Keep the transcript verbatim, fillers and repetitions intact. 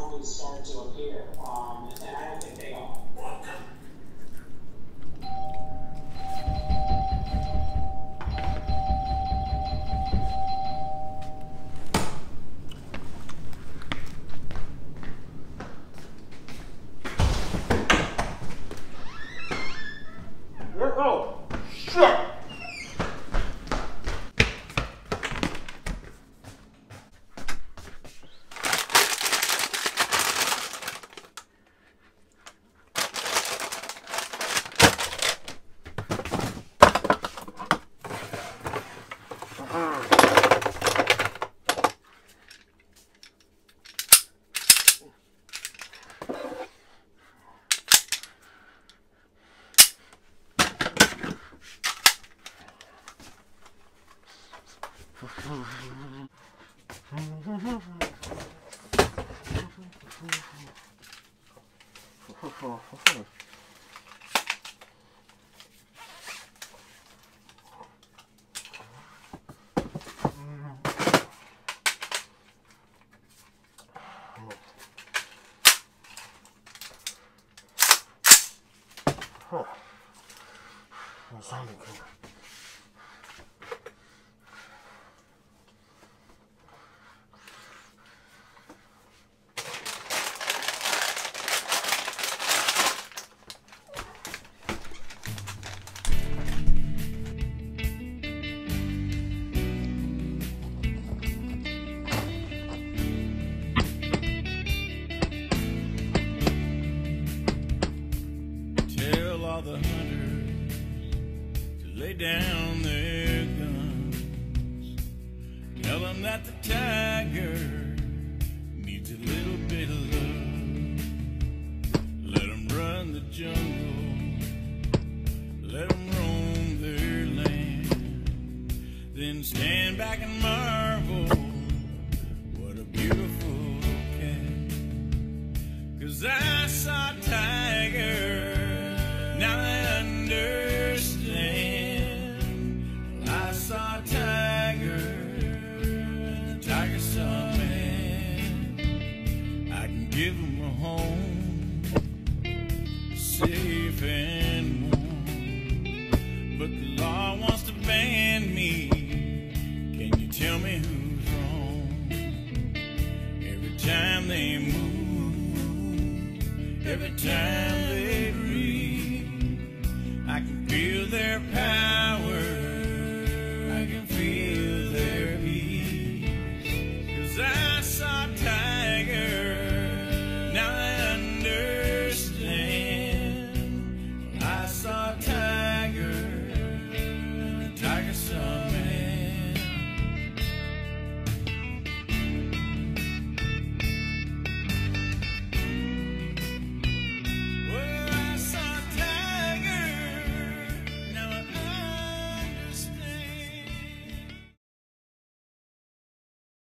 finally start to appear, um, and I don't think they are. Oh, shit! Oh, that sounded good. All the hunters to lay down their guns. Tell them that the tiger needs a little bit of love. Let them run the jungle, let them roam their land. Then stand back and marvel, what a beautiful cat. 'Cause I saw a tiger, now I understand. I saw a tiger, and the tiger saw a man. I can give him a home, safe and warm. But the law wants to ban me. Can you tell me who's wrong? Every time they move, every time